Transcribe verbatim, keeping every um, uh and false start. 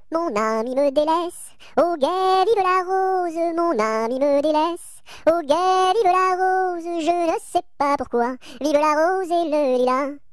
mon ami me délaisse. Au guet, vive la rose, mon ami me délaisse. Au guet, vive la rose, je ne sais pas pourquoi. Vive la rose et le lilas.